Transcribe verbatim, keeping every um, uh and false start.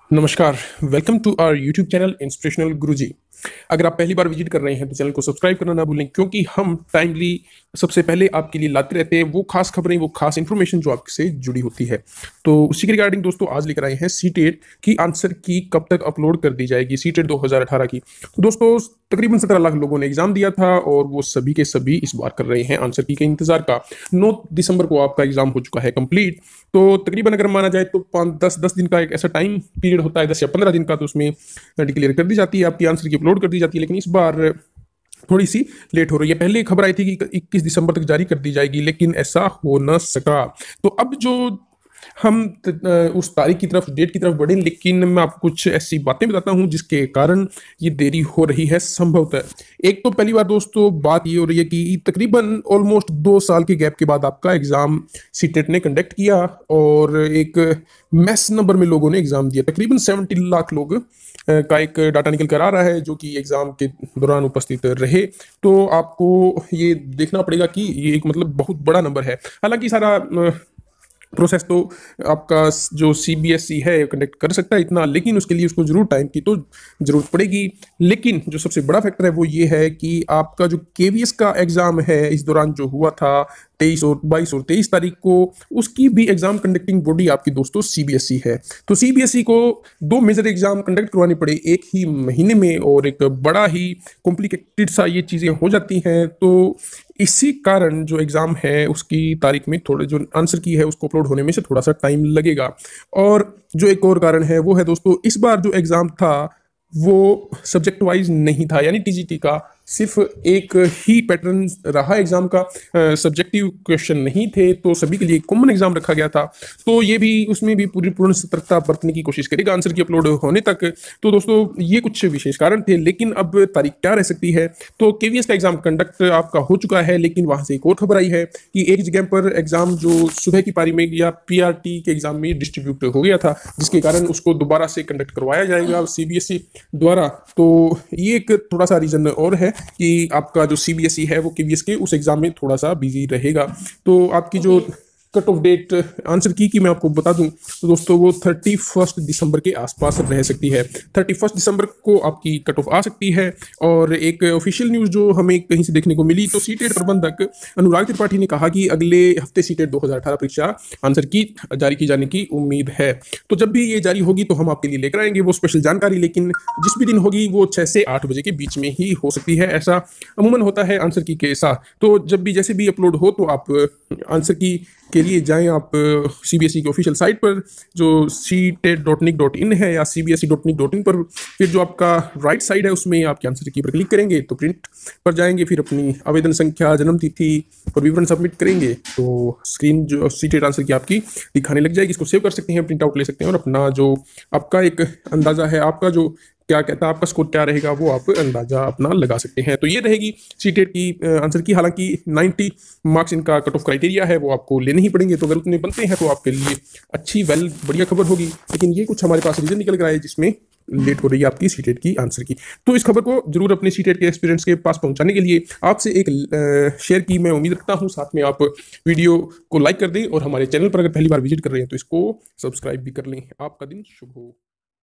नमस्कार, welcome to our YouTube channel inspirational Guruji. अगर आप पहली बार विजिट कर रहे हैं तो चैनल को सब्सक्राइब करना ना भूलें, क्योंकि हम टाइमली सबसे पहले आपके लिए लाते रहते हैं वो खास खबरें, वो खास इन्फॉर्मेशन जो आपसे जुड़ी होती है। तो उसी के रिगार्डिंग दोस्तों आज लेकर आए हैं सी टेट की आंसर की कब तक अपलोड कर दी जाएगी, सी टेट दो हज़ार अठारह की। तो दोस्तों तकरीबन सत्रह लाख लोगों ने एग्जाम दिया था और वो सभी के सभी इस बार कर रहे हैं आंसर की के इंतजार का। नौ दिसंबर को आपका एग्जाम हो चुका है कंप्लीट। तो तकरीबन अगर माना जाए तो पाँच दस दस दिन का एक ऐसा टाइम पीरियड होता है, दस या पंद्रह दिन का, तो उसमें डिक्लेयर कर दी जाती है, आपकी आंसर की अपलोड कर दी जाती है। लेकिन इस बार थोड़ी सी लेट हो रही है। पहले खबर आई थी कि इक्कीस दिसंबर तक जारी कर दी जाएगी, लेकिन ऐसा हो न सका। तो अब जो हम त- उस तारीख की तरफ, डेट की तरफ बढ़े, लेकिन मैं आपको कुछ ऐसी बातें बताता हूं जिसके कारण ये देरी हो रही है संभवतः। एक तो पहली बार दोस्तों बात ये हो रही है कि तकरीबन ऑलमोस्ट दो साल के गैप के बाद आपका एग्जाम सीटेट ने कंडक्ट किया और एक मैस नंबर में लोगों ने एग्जाम दिया। तकरीबन सत्तर लाख लोग अ, का एक डाटा निकल कर आ रहा है जो कि एग्जाम के दौरान उपस्थित रहे। तो आपको ये देखना पड़ेगा कि ये एक मतलब बहुत बड़ा नंबर है। हालांकि सारा अ, प्रोसेस तो आपका जो सीबीएसई है कंडक्ट कर सकता है इतना, लेकिन उसके लिए उसको जरूर टाइम की तो जरूरत पड़ेगी। लेकिन जो सबसे बड़ा फैक्टर है वो ये है कि आपका जो केवीएस का एग्जाम है इस दौरान जो हुआ था तेईस और बाईस और तेईस तारीख को, उसकी भी एग्जाम कंडक्टिंग बॉडी आपकी दोस्तों सीबीएसई है। तो सीबीएसई को दो मेजर एग्जाम कंडक्ट करवानी पड़े एक ही महीने में और एक बड़ा ही कॉम्प्लिकेटेड सा ये चीज़ें हो जाती हैं। तो इसी कारण जो एग्ज़ाम है उसकी तारीख में थोड़े, जो आंसर की है उसको अपलोड होने में से थोड़ा सा टाइम लगेगा। और जो एक और कारण है वो है दोस्तों, इस बार जो एग्ज़ाम था वो सब्जेक्ट वाइज नहीं था, यानी टीजीटी का सिर्फ एक ही पैटर्न रहा एग्जाम का, सब्जेक्टिव क्वेश्चन नहीं थे, तो सभी के लिए कॉमन एग्जाम रखा गया था। तो ये भी, उसमें भी पूरी पूर्ण सतर्कता बरतने की कोशिश करेगा आंसर की अपलोड होने तक। तो दोस्तों ये कुछ विशेष कारण थे, लेकिन अब तारीख क्या रह सकती है। तो केवीएस का एग्जाम कंडक्ट आपका हो चुका है, लेकिन वहां से एक और खबर आई है कि एक जगह पर एग्जाम जो सुबह की पारी में या पीआरटी के एग्जाम में डिस्ट्रीब्यूट हो गया था, जिसके कारण उसको दोबारा से कंडक्ट करवाया जाएगा सीबीएसई द्वारा। तो ये एक थोड़ा सा रीजन और है कि आपका जो सीबीएसई है वो केवीएस के उस एग्जाम में थोड़ा सा बिजी रहेगा। तो आपकी जो कट ऑफ डेट आंसर की की मैं आपको बता दूं तो दोस्तों वो थर्टी फर्स्ट दिसंबर के आसपास रह सकती है। थर्टी फर्स्ट दिसंबर को आपकी कट ऑफ आ सकती है। और एक ऑफिशियल न्यूज़ जो हमें कहीं से देखने को मिली, तो सीटेट प्रबंधक अनुराग त्रिपाठी ने कहा कि अगले हफ्ते सीटेट दो हज़ार अठारह परीक्षा आंसर की जारी की जाने की उम्मीद है। तो जब भी ये जारी होगी तो हम आपके लिए लेकर आएंगे वो स्पेशल जानकारी, लेकिन जिस भी दिन होगी वो छः से आठ बजे के बीच में ही हो सकती है। ऐसा अमूमन होता है आंसर की के साथ। तो जब भी जैसे भी अपलोड हो तो आप आंसर की के लिए जाएं आप सीबीएसई की ऑफिशियल साइट पर, जो C TET dot nic dot in है, या C B S E dot nic dot in पर। फिर जो आपका राइट साइड है उसमें आपके आंसर की पर क्लिक करेंगे तो प्रिंट पर जाएंगे, फिर अपनी आवेदन संख्या, जन्म तिथि और विवरण सबमिट करेंगे तो स्क्रीन जो सी टेट आंसर की आपकी दिखाने लग जाएगी। इसको सेव कर सकते हैं, प्रिंट आउट ले सकते हैं और अपना जो आपका एक अंदाजा है, आपका जो क्या कहता है आपका स्कोर क्या रहेगा, वो आप अंदाजा अपना लगा सकते हैं। तो ये रहेगी सीटेट की आंसर की। हालांकि नब्बे मार्क्स इनका कट ऑफ क्राइटेरिया है, वो आपको लेने ही पड़ेंगे। तो अगर उतने बनते हैं तो आपके लिए अच्छी वेल बढ़िया खबर होगी। लेकिन ये कुछ हमारे पास रीजन निकल कर आए जिसमें लेट हो रही है आपकी सीटेट की आंसर की। तो इस खबर को जरूर अपने सीटेट के एक्सपीरियंस के पास पहुंचाने के लिए आपसे एक शेयर की मैं उम्मीद रखता हूं। साथ में आप वीडियो को लाइक कर दें और हमारे चैनल पर अगर पहली बार विजिट कर रहे हैं तो इसको सब्सक्राइब भी कर लें। आपका दिन शुभ हो।